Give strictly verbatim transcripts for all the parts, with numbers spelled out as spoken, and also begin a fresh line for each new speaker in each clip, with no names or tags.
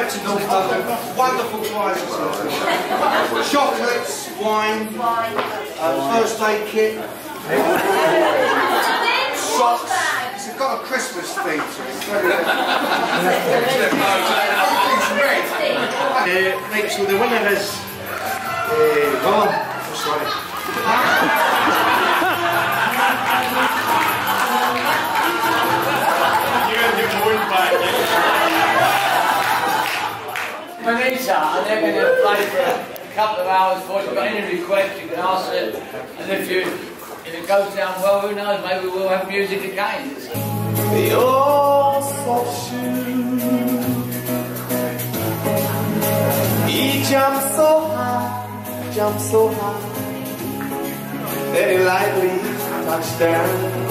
to North London. Wonderful prizes. Chocolates, wine, uh, first aid kit, socks. It's got a Christmas theme to it. uh, right, so the winner is uh, Willem. Oh, sorry.
Anita, and they're going to play for a couple of hours before you've got any request, you can ask it, and if you if it goes down well, who knows, maybe we'll have music again.
You're so sure. He jumped so high, jumped so high, then he lightly touched down.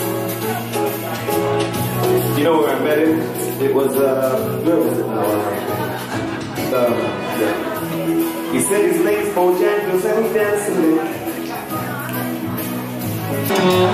You know where I met him? It was, uh, where was it now? Um, yeah. He said his name's Bojangles and he danced a little.